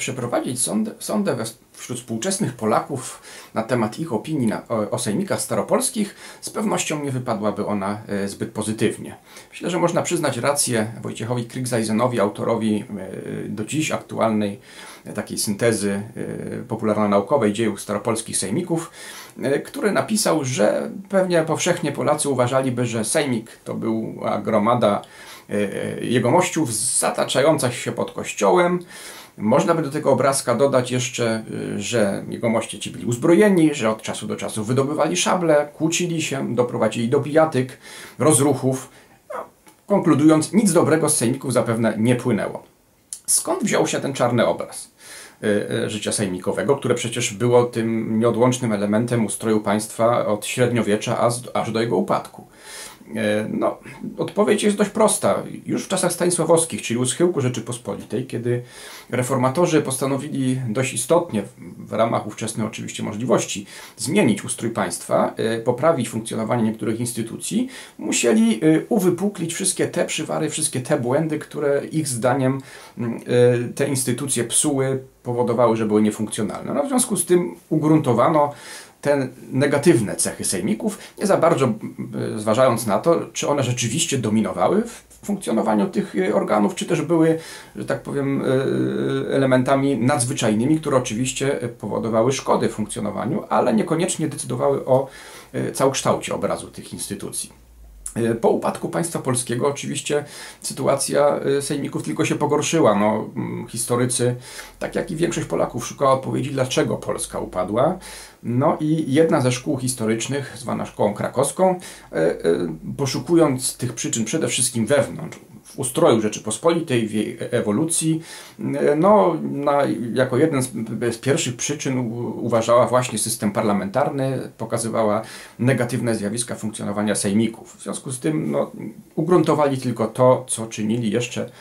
przeprowadzić sondę wśród współczesnych Polaków na temat ich opinii o sejmikach staropolskich, z pewnością nie wypadłaby ona zbyt pozytywnie. Myślę, że można przyznać rację Wojciechowi Kriegszeisenowi, autorowi do dziś aktualnej takiej syntezy popularno-naukowej dziejów staropolskich sejmików, który napisał, że pewnie powszechnie Polacy uważaliby, że sejmik to była gromada jegomościów zataczająca się pod kościołem. Można by do tego obrazka dodać jeszcze, że jegomoście ci byli uzbrojeni, że od czasu do czasu wydobywali szable, kłócili się, doprowadzili do bijatyk, rozruchów. Konkludując, nic dobrego z sejmików zapewne nie płynęło. Skąd wziął się ten czarny obraz życia sejmikowego, które przecież było tym nieodłącznym elementem ustroju państwa od średniowiecza aż do jego upadku? No, odpowiedź jest dość prosta. Już w czasach stanisławowskich, czyli u schyłku Rzeczypospolitej, kiedy reformatorzy postanowili dość istotnie, w ramach ówczesnych oczywiście możliwości, zmienić ustrój państwa, poprawić funkcjonowanie niektórych instytucji, musieli uwypuklić wszystkie te przywary, wszystkie te błędy, które ich zdaniem te instytucje psuły, powodowały, że były niefunkcjonalne. No, w związku z tym ugruntowano te negatywne cechy sejmików, nie za bardzo zważając na to, czy one rzeczywiście dominowały w funkcjonowaniu tych organów, czy też były, że tak powiem, elementami nadzwyczajnymi, które oczywiście powodowały szkody w funkcjonowaniu, ale niekoniecznie decydowały o całokształcie obrazu tych instytucji. Po upadku państwa polskiego oczywiście sytuacja sejmików tylko się pogorszyła. No, historycy, tak jak i większość Polaków, szukała odpowiedzi, dlaczego Polska upadła. No i jedna ze szkół historycznych, zwana szkołą krakowską, poszukując tych przyczyn przede wszystkim wewnątrz, w ustroju Rzeczypospolitej, w jej ewolucji, no, jako jeden z pierwszych przyczyn uważała właśnie system parlamentarny, pokazywała negatywne zjawiska funkcjonowania sejmików. W związku z tym no, ugruntowali tylko to, co czynili jeszcze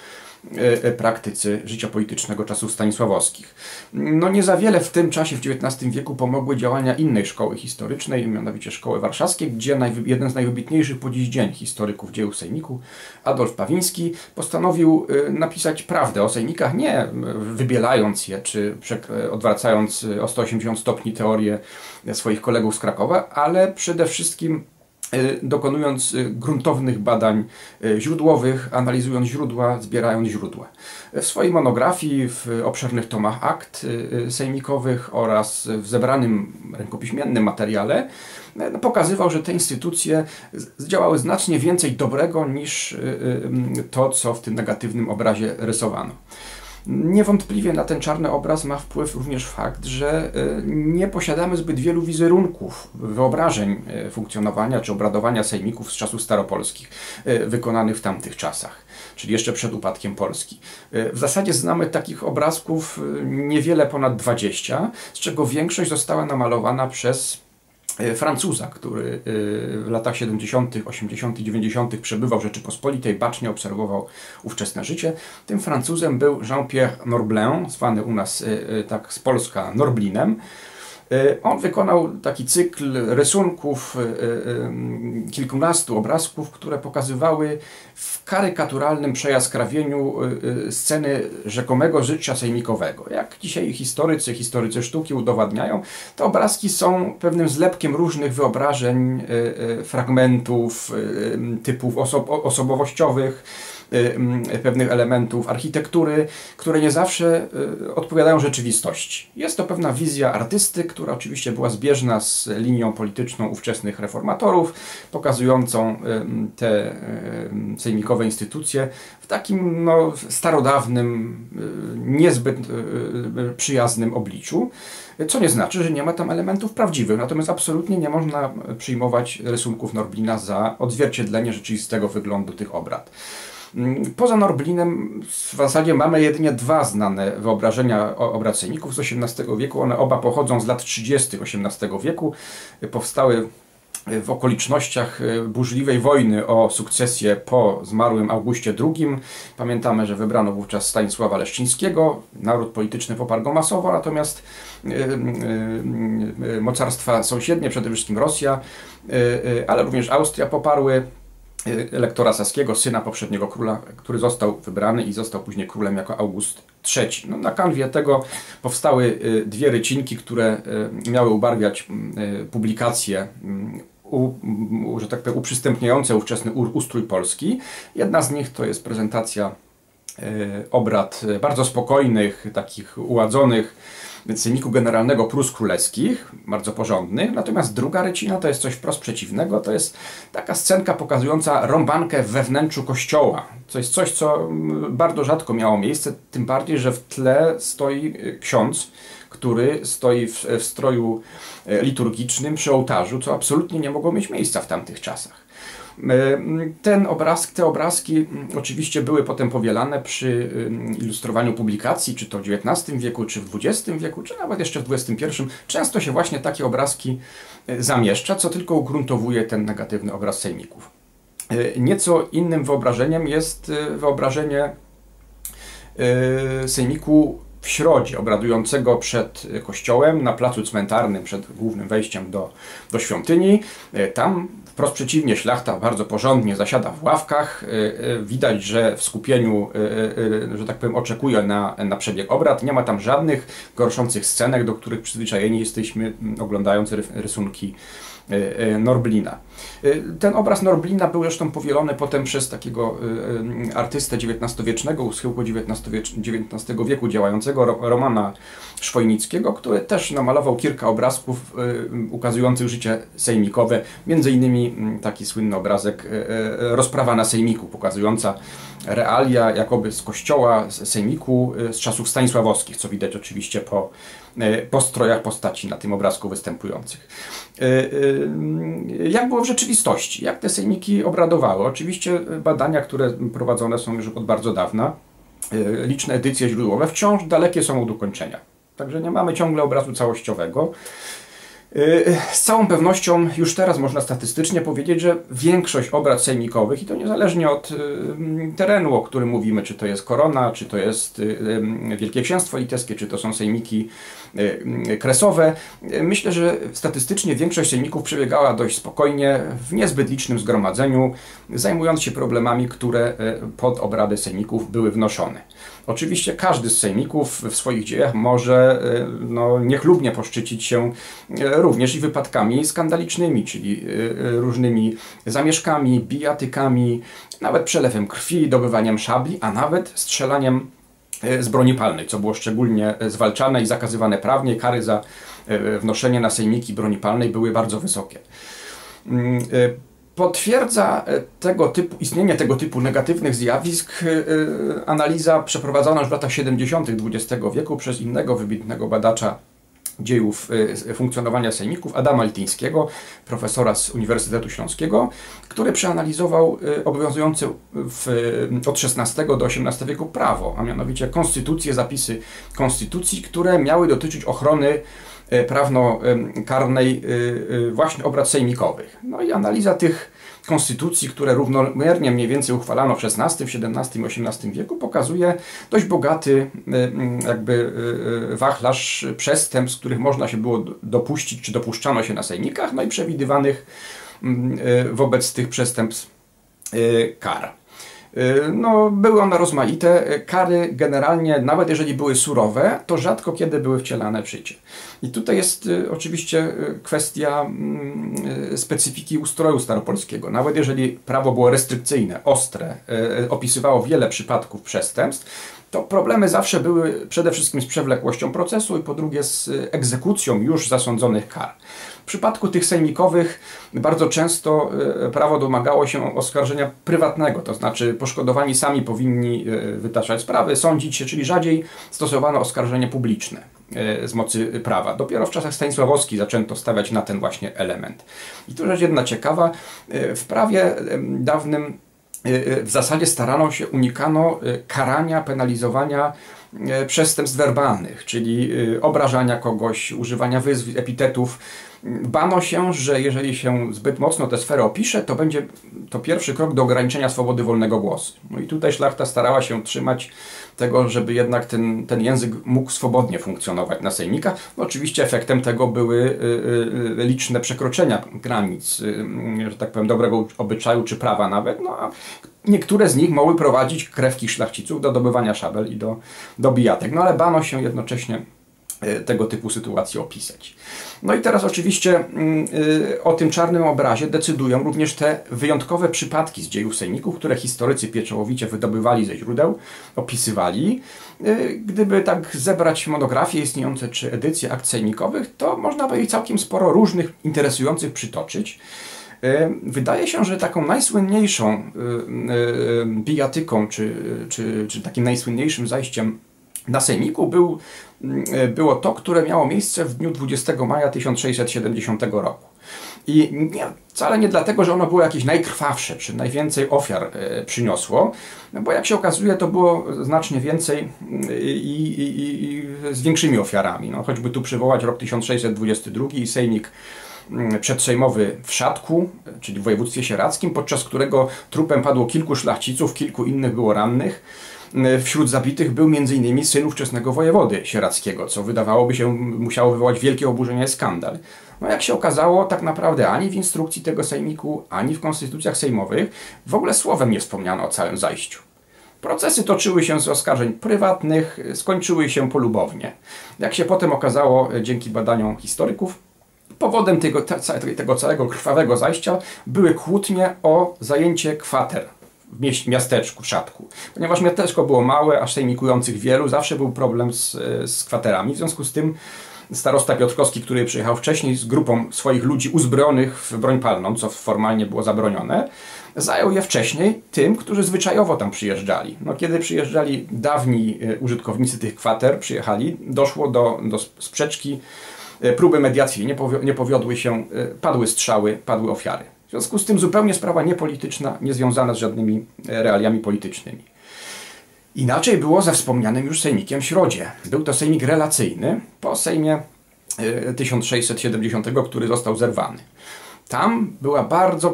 praktycy życia politycznego czasów stanisławowskich. No nie za wiele w tym czasie, w XIX wieku, pomogły działania innej szkoły historycznej, mianowicie szkoły warszawskiej, gdzie jeden z najwybitniejszych po dziś dzień historyków dziejów sejmiku, Adolf Pawiński, postanowił napisać prawdę o sejmikach, nie wybielając je, czy odwracając o 180 stopni teorię swoich kolegów z Krakowa, ale przede wszystkim dokonując gruntownych badań źródłowych, analizując źródła, zbierając źródła. W swojej monografii, w obszernych tomach akt sejmikowych oraz w zebranym rękopiśmiennym materiale pokazywał, że te instytucje zdziałały znacznie więcej dobrego niż to, co w tym negatywnym obrazie rysowano. Niewątpliwie na ten czarny obraz ma wpływ również fakt, że nie posiadamy zbyt wielu wizerunków, wyobrażeń funkcjonowania czy obradowania sejmików z czasów staropolskich wykonanych w tamtych czasach, czyli jeszcze przed upadkiem Polski. W zasadzie znamy takich obrazków niewiele ponad 20, z czego większość została namalowana przez Francuza, który w latach 70., 80., 90. przebywał w Rzeczypospolitej, bacznie obserwował ówczesne życie. Tym Francuzem był Jean-Pierre Norblin, zwany u nas tak z Polska Norblinem. On wykonał taki cykl rysunków, kilkunastu obrazków, które pokazywały w karykaturalnym przejaskrawieniu sceny rzekomego życia sejmikowego. Jak dzisiaj historycy sztuki udowadniają, te obrazki są pewnym zlepkiem różnych wyobrażeń, fragmentów, typów osobowościowych, pewnych elementów architektury, które nie zawsze odpowiadają rzeczywistości. Jest to pewna wizja artysty, która oczywiście była zbieżna z linią polityczną ówczesnych reformatorów, pokazującą te sejmikowe instytucje w takim no, starodawnym, niezbyt przyjaznym obliczu, co nie znaczy, że nie ma tam elementów prawdziwych, natomiast absolutnie nie można przyjmować rysunków Norblina za odzwierciedlenie rzeczywistego wyglądu tych obrad. Poza Norblinem w zasadzie mamy jedynie dwa znane wyobrażenia obrad sejmików z XVIII wieku. One oba pochodzą z lat 30. XVIII wieku. Powstały w okolicznościach burzliwej wojny o sukcesję po zmarłym Augustie II. Pamiętamy, że wybrano wówczas Stanisława Leszczyńskiego. Naród polityczny poparł go masowo, natomiast mocarstwa sąsiednie, przede wszystkim Rosja, ale również Austria poparły elektora saskiego, syna poprzedniego króla, który został wybrany i został później królem jako August III. No, na kanwie tego powstały dwie rycinki, które miały ubarwiać publikacje, że tak powiem, uprzystępniające ówczesny ustrój Polski. Jedna z nich to jest prezentacja obrad bardzo spokojnych, takich uładzonych Sejmiku Generalnego Prus Królewskich, bardzo porządnych. Natomiast druga rycina to jest coś wprost przeciwnego. To jest taka scenka pokazująca rąbankę we wnętrzu kościoła. To jest coś, co bardzo rzadko miało miejsce, tym bardziej, że w tle stoi ksiądz, który stoi w stroju liturgicznym przy ołtarzu, co absolutnie nie mogło mieć miejsca w tamtych czasach. Te obrazki oczywiście były potem powielane przy ilustrowaniu publikacji, czy to w XIX wieku, czy w XX wieku, czy nawet jeszcze w XXI. Często się właśnie takie obrazki zamieszcza, co tylko ugruntowuje ten negatywny obraz sejmików. Nieco innym wyobrażeniem jest wyobrażenie sejmiku w środzie, obradującego przed kościołem, na placu cmentarnym, przed głównym wejściem do świątyni. Tam wprost przeciwnie, szlachta bardzo porządnie zasiada w ławkach. Widać, że w skupieniu, że tak powiem, oczekuje na przebieg obrad. Nie ma tam żadnych gorszących scenek, do których przyzwyczajeni jesteśmy, oglądając rysunki Norblina. Ten obraz Norblina był zresztą powielony potem przez takiego artystę XIX-wiecznego, u schyłku XIX wieku działającego, Romana Szwojnickiego, który też namalował kilka obrazków ukazujących życie sejmikowe, między innymi taki słynny obrazek Rozprawa na sejmiku, pokazująca realia jakoby z kościoła, z sejmiku z czasów stanisławowskich, co widać oczywiście po strojach postaci na tym obrazku występujących. Jak było w rzeczywistości? Jak te sejmiki obradowały? Oczywiście badania, które prowadzone są już od bardzo dawna, liczne edycje źródłowe, wciąż dalekie są od ukończenia. Także nie mamy ciągle obrazu całościowego. Z całą pewnością już teraz można statystycznie powiedzieć, że większość obrad sejmikowych, i to niezależnie od terenu, o którym mówimy, czy to jest Korona, czy to jest Wielkie Księstwo Litewskie, czy to są sejmiki kresowe, myślę, że statystycznie większość sejmików przebiegała dość spokojnie, w niezbyt licznym zgromadzeniu, zajmując się problemami, które pod obrady sejmików były wnoszone. Oczywiście każdy z sejmików w swoich dziejach może niechlubnie poszczycić się również i wypadkami skandalicznymi, czyli różnymi zamieszkami, bijatykami, nawet przelewem krwi, dobywaniem szabli, a nawet strzelaniem z broni palnej, co było szczególnie zwalczane i zakazywane prawnie. Kary za wnoszenie na sejmiki broni palnej były bardzo wysokie. Potwierdza istnienie tego typu negatywnych zjawisk analiza przeprowadzona już w latach 70. XX wieku przez innego wybitnego badacza dziejów funkcjonowania sejmików, Adama Lityńskiego, profesora z Uniwersytetu Śląskiego, który przeanalizował obowiązujące od XVI do XVIII wieku prawo, a mianowicie konstytucje, zapisy konstytucji, które miały dotyczyć ochrony prawnokarnej właśnie obrad sejmikowych. No i analiza tych konstytucji, które równomiernie mniej więcej uchwalano w XVI, XVII i XVIII wieku, pokazuje dość bogaty jakby wachlarz przestępstw, których można się było dopuścić, czy dopuszczano się na sejmikach, no i przewidywanych wobec tych przestępstw kar. No, były one rozmaite. Kary generalnie, nawet jeżeli były surowe, to rzadko kiedy były wcielane w życie. I tutaj jest oczywiście kwestia specyfiki ustroju staropolskiego. Nawet jeżeli prawo było restrykcyjne, ostre, opisywało wiele przypadków przestępstw, to problemy zawsze były przede wszystkim z przewlekłością procesu i po drugie z egzekucją już zasądzonych kar. W przypadku tych sejmikowych bardzo często prawo domagało się oskarżenia prywatnego, to znaczy poszkodowani sami powinni wytaczać sprawy, sądzić się, czyli rzadziej stosowano oskarżenie publiczne z mocy prawa. Dopiero w czasach stanisławowskich zaczęto stawiać na ten właśnie element. I tu rzecz jedna ciekawa, w prawie dawnym w zasadzie unikano karania, penalizowania przestępstw werbalnych, czyli obrażania kogoś, używania wyzw, epitetów. Bano się, że jeżeli się zbyt mocno tę sferę opisze, to będzie to pierwszy krok do ograniczenia swobody wolnego głosu. No i tutaj szlachta starała się trzymać tego, żeby jednak ten język mógł swobodnie funkcjonować na sejmikach. No oczywiście efektem tego były liczne przekroczenia granic, że tak powiem, dobrego obyczaju czy prawa nawet. No a niektóre z nich mogły prowadzić krewkich szlachciców do dobywania szabel i do bijatek. No ale bano się jednocześnie tego typu sytuacji opisać. No i teraz oczywiście o tym czarnym obrazie decydują również te wyjątkowe przypadki z dziejów sejmików, które historycy pieczołowicie wydobywali ze źródeł, opisywali. Gdyby tak zebrać monografie istniejące czy edycje akt sejmikowych, to można by ich całkiem sporo różnych interesujących przytoczyć. Wydaje się, że taką najsłynniejszą bijatyką, czy takim najsłynniejszym zajściem na sejmiku było to, które miało miejsce w dniu 20 maja 1670 roku. I wcale nie dlatego, że ono było jakieś najkrwawsze, czy najwięcej ofiar przyniosło, bo jak się okazuje, to było znacznie więcej i z większymi ofiarami. No, choćby tu przywołać rok 1622 i sejmik przedsejmowy w Szatku, czyli w województwie sieradzkim, podczas którego trupem padło kilku szlachciców, kilku innych było rannych. Wśród zabitych był m.in. syn ówczesnego wojewody sieradzkiego, co wydawałoby się musiało wywołać wielkie oburzenie i skandal. No jak się okazało, tak naprawdę ani w instrukcji tego sejmiku, ani w konstytucjach sejmowych w ogóle słowem nie wspomniano o całym zajściu. Procesy toczyły się z oskarżeń prywatnych, skończyły się polubownie. Jak się potem okazało, dzięki badaniom historyków, powodem tego całego krwawego zajścia były kłótnie o zajęcie kwater w miasteczku, w Szatku. Ponieważ miasteczko było małe, a sejmikujących wielu, zawsze był problem z kwaterami. W związku z tym starosta Piotrkowski, który przyjechał wcześniej z grupą swoich ludzi uzbrojonych w broń palną, co formalnie było zabronione, zajął je wcześniej tym, którzy zwyczajowo tam przyjeżdżali. No, kiedy przyjeżdżali dawni użytkownicy tych kwater, przyjechali, doszło do sprzeczki, próby mediacji nie powiodły się, padły strzały, padły ofiary. W związku z tym zupełnie sprawa niepolityczna, niezwiązana z żadnymi realiami politycznymi. Inaczej było ze wspomnianym już sejmikiem w Środzie. Był to sejmik relacyjny po sejmie 1670, który został zerwany. Tam była bardzo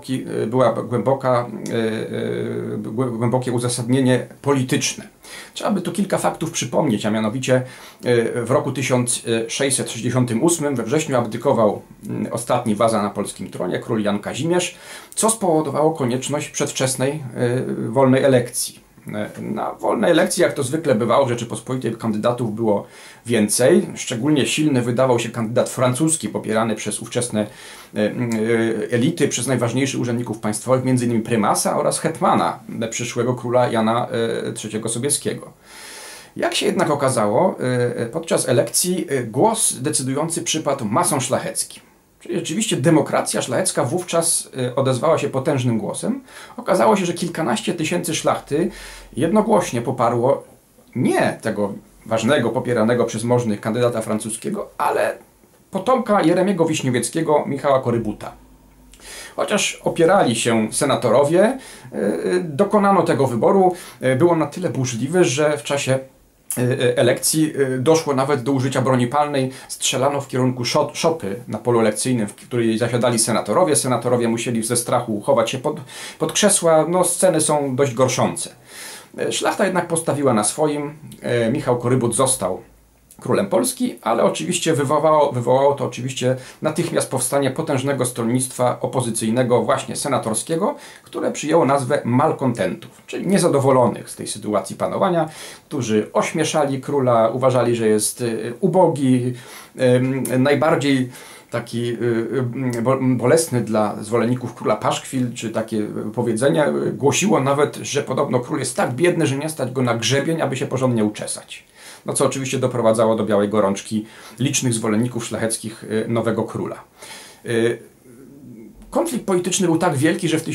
głębokie uzasadnienie polityczne. Trzeba by tu kilka faktów przypomnieć, a mianowicie w roku 1668 we wrześniu abdykował ostatni władza na polskim tronie, król Jan Kazimierz, co spowodowało konieczność przedwczesnej wolnej elekcji. Na wolnej elekcji, jak to zwykle bywało w Rzeczypospolitej, kandydatów było więcej. Szczególnie silny wydawał się kandydat francuski, popierany przez ówczesne elity, przez najważniejszych urzędników państwowych, m.in. prymasa oraz hetmana przyszłego króla Jana III Sobieskiego. Jak się jednak okazało, podczas elekcji głos decydujący przypadł masom szlacheckim. Czyli rzeczywiście demokracja szlachecka wówczas odezwała się potężnym głosem. Okazało się, że kilkanaście tysięcy szlachty jednogłośnie poparło nie tego ważnego, popieranego przez możnych kandydata francuskiego, ale potomka Jeremiego Wiśniowieckiego, Michała Korybuta. Chociaż opierali się senatorowie, dokonano tego wyboru. Było na tyle burzliwy, że w czasie elekcji doszło nawet do użycia broni palnej. Strzelano w kierunku szopy na polu elekcyjnym, w której zasiadali senatorowie. Senatorowie musieli ze strachu chować się pod krzesła. No, sceny są dość gorszące. Szlachta jednak postawiła na swoim. Michał Korybut został królem Polski, ale oczywiście wywołało to oczywiście natychmiast powstanie potężnego stronnictwa opozycyjnego, właśnie senatorskiego, które przyjęło nazwę malkontentów, czyli niezadowolonych z tej sytuacji panowania, którzy ośmieszali króla, uważali, że jest ubogi, najbardziej taki bolesny dla zwolenników króla paszkwil, czy takie powiedzenie głosiło nawet, że podobno król jest tak biedny, że nie stać go na grzebień, aby się porządnie uczesać. No co oczywiście doprowadzało do białej gorączki licznych zwolenników szlacheckich nowego króla. Konflikt polityczny był tak wielki, że w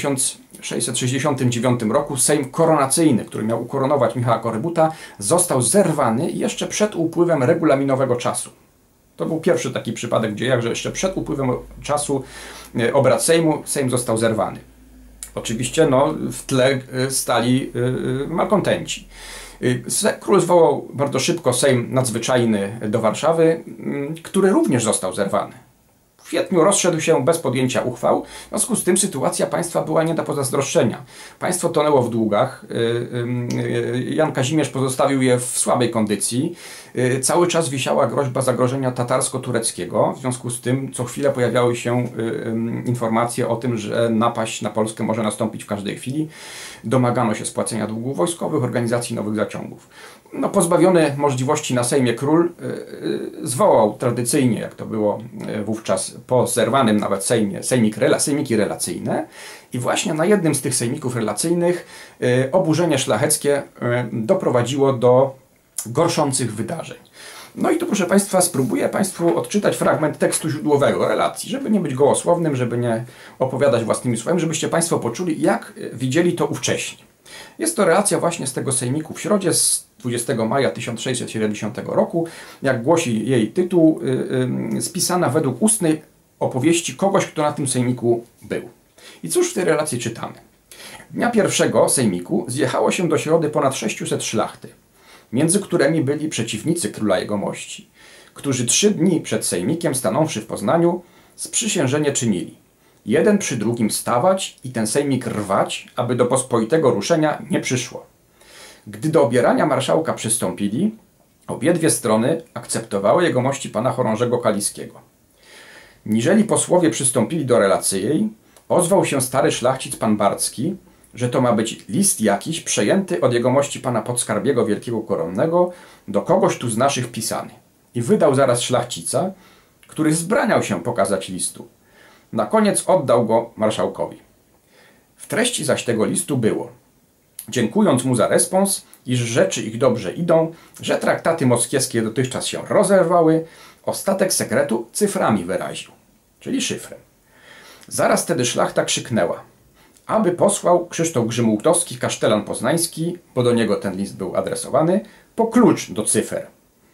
1669 roku Sejm koronacyjny, który miał ukoronować Michała Korybuta, został zerwany jeszcze przed upływem regulaminowego czasu. To był pierwszy taki przypadek w dziejach, że jeszcze przed upływem czasu obrad Sejmu Sejm został zerwany. Oczywiście no, w tle stali malkontenci. Król zwołał bardzo szybko Sejm Nadzwyczajny do Warszawy, który również został zerwany. W kwietniu rozszedł się bez podjęcia uchwał, w związku z tym sytuacja państwa była nie do pozazdroszczenia. Państwo tonęło w długach, Jan Kazimierz pozostawił je w słabej kondycji, cały czas wisiała groźba zagrożenia tatarsko-tureckiego, w związku z tym co chwilę pojawiały się informacje o tym, że napaść na Polskę może nastąpić w każdej chwili. Domagano się spłacenia długów wojskowych, organizacji nowych zaciągów. No, pozbawiony możliwości na Sejmie król zwołał tradycyjnie, jak to było wówczas po zerwanym nawet Sejmie, sejmiki relacyjne i właśnie na jednym z tych sejmików relacyjnych oburzenie szlacheckie doprowadziło do gorszących wydarzeń. No i tu, proszę Państwa, spróbuję Państwu odczytać fragment tekstu źródłowego relacji, żeby nie być gołosłownym, żeby nie opowiadać własnymi słowami, żebyście Państwo poczuli, jak widzieli to ówcześnie. Jest to relacja właśnie z tego sejmiku w Środzie z 20 maja 1670 roku, jak głosi jej tytuł, spisana według ustnej opowieści kogoś, kto na tym sejmiku był. I cóż w tej relacji czytamy? Dnia pierwszego sejmiku zjechało się do Środy ponad 600 szlachty, między którymi byli przeciwnicy króla jegomości, którzy 3 dni przed sejmikiem, stanąwszy w Poznaniu, sprzysiężenie czynili. Jeden przy drugim stawać i ten sejmik rwać, aby do pospolitego ruszenia nie przyszło. Gdy do obierania marszałka przystąpili, obydwie strony akceptowały jegomości pana chorążego kaliskiego. Niżeli posłowie przystąpili do relacji jej, ozwał się stary szlachcic pan Barcki, że to ma być list jakiś przejęty od jegomości pana podskarbiego wielkiego koronnego do kogoś tu z naszych pisany. I wydał zaraz szlachcica, który zbraniał się pokazać listu. Na koniec oddał go marszałkowi. W treści zaś tego listu było: dziękując mu za respons, iż rzeczy ich dobrze idą, że traktaty moskiewskie dotychczas się rozerwały, ostatek sekretu cyframi wyraził, czyli szyfrem. Zaraz tedy szlachta krzyknęła, aby posłał Krzysztof Grzymałtowski, kasztelan poznański, bo do niego ten list był adresowany, po klucz do cyfer.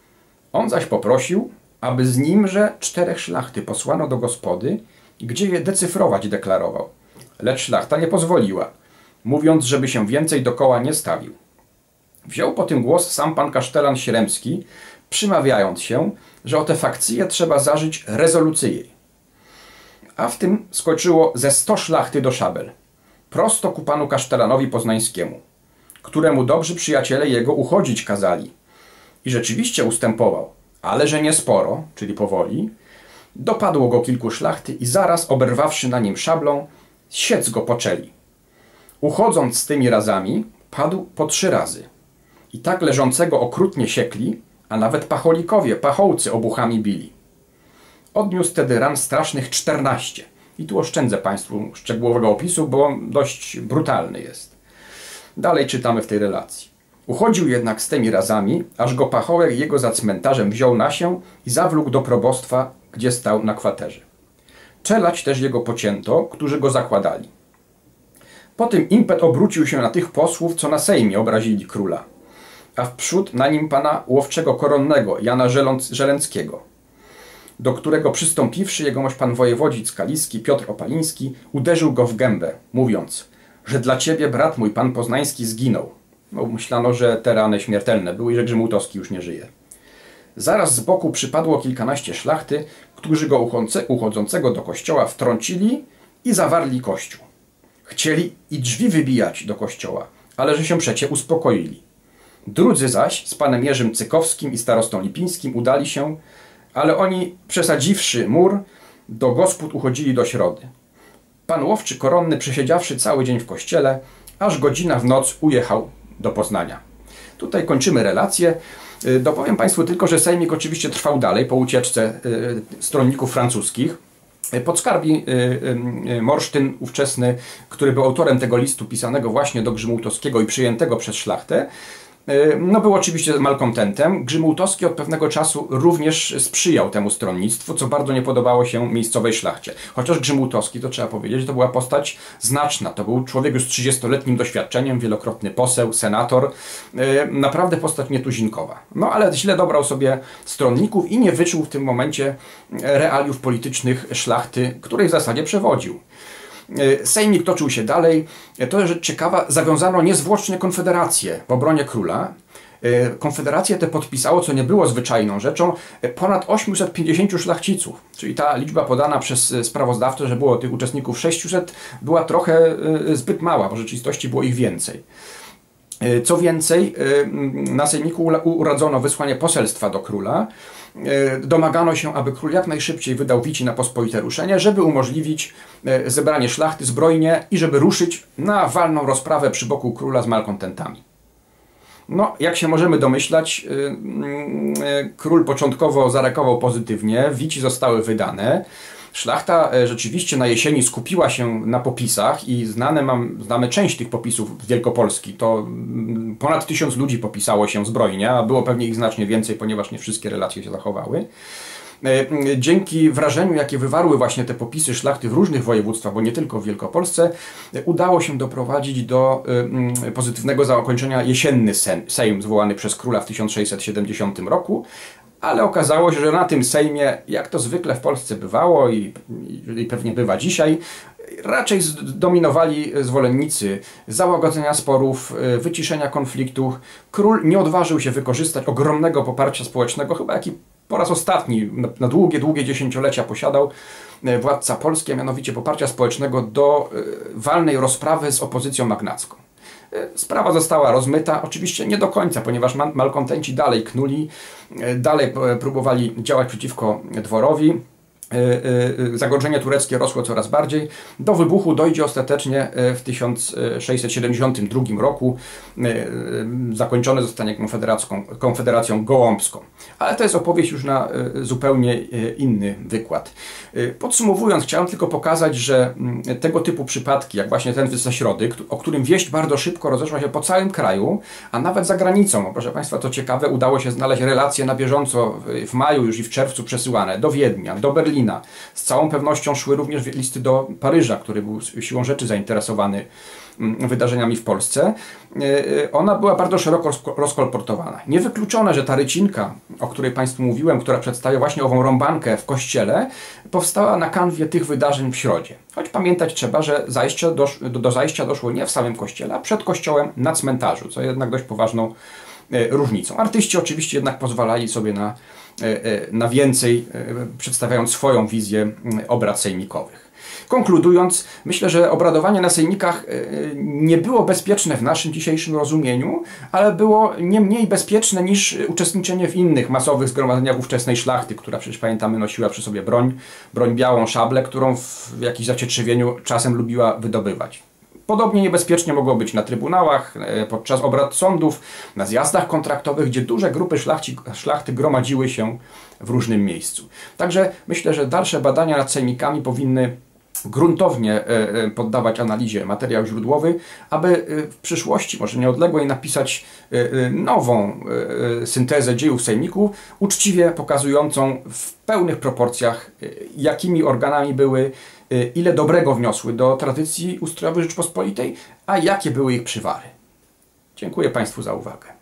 On zaś poprosił, aby z nimże 4 szlachty posłano do gospody, gdzie je decyfrować deklarował. Lecz szlachta nie pozwoliła, mówiąc, żeby się więcej dokoła nie stawił. Wziął po tym głos sam pan kasztelan Śremski, przymawiając się, że o te fakcje trzeba zażyć rezolucyjnie. A w tym skoczyło ze 100 szlachty do szabel, prosto ku panu kasztelanowi poznańskiemu, któremu dobrzy przyjaciele jego uchodzić kazali. I rzeczywiście ustępował, ale że nie sporo, czyli powoli. Dopadło go kilku szlachty i zaraz, oberwawszy na nim szablą, siec go poczęli. Uchodząc z tymi razami, padł po 3 razy. I tak leżącego okrutnie siekli, a nawet pacholikowie, pachołcy obuchami bili. Odniósł tedy ran strasznych 14. I tu oszczędzę Państwu szczegółowego opisu, bo on dość brutalny jest. Dalej czytamy w tej relacji. Uchodził jednak z tymi razami, aż go pachołek jego za cmentarzem wziął na się i zawlókł do probostwa, gdzie stał na kwaterze. Czelać też jego pocięto, którzy go zakładali. Potem impet obrócił się na tych posłów, co na Sejmie obrazili króla, a wprzód na nim pana łowczego koronnego, Jana Żelenckiego, do którego przystąpiwszy jegomość pan wojewodzic kaliski Piotr Opaliński uderzył go w gębę, mówiąc, że dla ciebie brat mój pan poznański zginął. No, myślano, że te rany śmiertelne były i że Grzymałtowski już nie żyje. Zaraz z boku przypadło kilkanaście szlachty, którzy go uchodzącego do kościoła wtrącili i zawarli kościół. Chcieli i drzwi wybijać do kościoła, ale że się przecie uspokoili. Drudzy zaś z panem Jerzym Cykowskim i starostą Lipińskim udali się, ale oni, przesadziwszy mur, do gospod uchodzili do Środy. Pan łowczy koronny, przesiedziawszy cały dzień w kościele, aż godzina w noc ujechał do Poznania. Tutaj kończymy relację. Dopowiem Państwu tylko, że sejmik oczywiście trwał dalej po ucieczce stronników francuskich. Podskarbi Morsztyn ówczesny, który był autorem tego listu pisanego właśnie do Grzymałtowskiego i przyjętego przez szlachtę, no był oczywiście malkontentem. Grzymałtowski od pewnego czasu również sprzyjał temu stronnictwu, co bardzo nie podobało się miejscowej szlachcie. Chociaż Grzymałtowski, to trzeba powiedzieć, to była postać znaczna. To był człowiek już z 30-letnim doświadczeniem, wielokrotny poseł, senator. Naprawdę postać nietuzinkowa. No ale źle dobrał sobie stronników i nie wyczuł w tym momencie realiów politycznych szlachty, której w zasadzie przewodził. Sejmik toczył się dalej. To rzecz ciekawa, zawiązano niezwłocznie konfederację w obronie króla, Konfederację tę podpisało, co nie było zwyczajną rzeczą, ponad 850 szlachciców. Czyli ta liczba podana przez sprawozdawcę, że było tych uczestników 600, była trochę zbyt mała, bo w rzeczywistości było ich więcej. Co więcej, na sejmiku uradzono wysłanie poselstwa do króla. Domagano się, aby król jak najszybciej wydał wici na pospolite ruszenie, żeby umożliwić zebranie szlachty zbrojnie i żeby ruszyć na walną rozprawę przy boku króla z malkontentami. No, jak się możemy domyślać, król początkowo zareagował pozytywnie, wici zostały wydane. Szlachta rzeczywiście na jesieni skupiła się na popisach i znamy część tych popisów z Wielkopolski. To ponad 1000 ludzi popisało się zbrojnie, a było pewnie ich znacznie więcej, ponieważ nie wszystkie relacje się zachowały. Dzięki wrażeniu, jakie wywarły właśnie te popisy szlachty w różnych województwach, bo nie tylko w Wielkopolsce, udało się doprowadzić do pozytywnego zakończenia jesienny Sejm zwołany przez króla w 1670 roku, ale okazało się, że na tym Sejmie, jak to zwykle w Polsce bywało i pewnie bywa dzisiaj, raczej dominowali zwolennicy załagodzenia sporów, wyciszenia konfliktów. Król nie odważył się wykorzystać ogromnego poparcia społecznego, chyba jaki po raz ostatni na długie dziesięciolecia posiadał władca polski, a mianowicie poparcia społecznego do walnej rozprawy z opozycją magnacką. Sprawa została rozmyta, oczywiście nie do końca, ponieważ malkontenci dalej knuli, dalej próbowali działać przeciwko dworowi. Zagrożenie tureckie rosło coraz bardziej. Do wybuchu dojdzie ostatecznie w 1672 roku. Zakończone zostanie Konfederacją Gołąbską. Ale to jest opowieść już na zupełnie inny wykład. Podsumowując, chciałem tylko pokazać, że tego typu przypadki, jak właśnie ten ze Środy, o którym wieść bardzo szybko rozeszła się po całym kraju, a nawet za granicą. Proszę Państwa, to ciekawe, udało się znaleźć relacje na bieżąco w maju już i w czerwcu przesyłane do Wiednia, do Berlina. Z całą pewnością szły również listy do Paryża, który był siłą rzeczy zainteresowany wydarzeniami w Polsce. Ona była bardzo szeroko rozkolportowana. Niewykluczone, że ta rycinka, o której Państwu mówiłem, która przedstawia właśnie ową rąbankę w kościele, powstała na kanwie tych wydarzeń w Środzie. Choć pamiętać trzeba, że do zajścia doszło nie w samym kościele, a przed kościołem na cmentarzu, co jednak dość poważną różnicą. Artyści oczywiście jednak pozwalali sobie na więcej, przedstawiając swoją wizję obrad sejmikowych. Konkludując, myślę, że obradowanie na sejmikach nie było bezpieczne w naszym dzisiejszym rozumieniu, ale było nie mniej bezpieczne niż uczestniczenie w innych masowych zgromadzeniach ówczesnej szlachty, która przecież pamiętamy nosiła przy sobie broń białą, szablę, którą w jakimś zacietrzewieniu czasem lubiła wydobywać. Podobnie niebezpiecznie mogło być na trybunałach, podczas obrad sądów, na zjazdach kontraktowych, gdzie duże grupy szlachty gromadziły się w różnym miejscu. Także myślę, że dalsze badania nad sejmikami powinny gruntownie poddawać analizie materiał źródłowy, aby w przyszłości, może nieodległej, napisać nową syntezę dziejów sejmików, uczciwie pokazującą w pełnych proporcjach, jakimi organami były, ile dobrego wniosły do tradycji ustrojowej Rzeczypospolitej, a jakie były ich przywary. Dziękuję Państwu za uwagę.